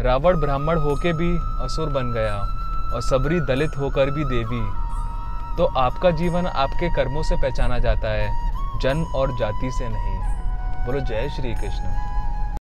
रावण ब्राह्मण होके भी असुर बन गया और सबरी दलित होकर भी देवी। तो आपका जीवन आपके कर्मों से पहचाना जाता है, जन्म और जाति से नहीं। बोलो जय श्री कृष्ण।